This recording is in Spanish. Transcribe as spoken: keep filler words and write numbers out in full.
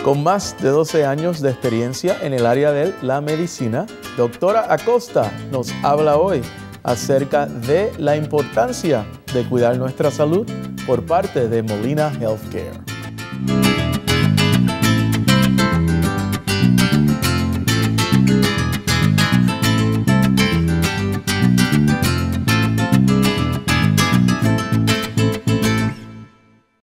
Con más de doce años de experiencia en el área de la medicina, doctora Acosta nos habla hoy acerca de la importancia de cuidar nuestra salud por parte de Molina Healthcare.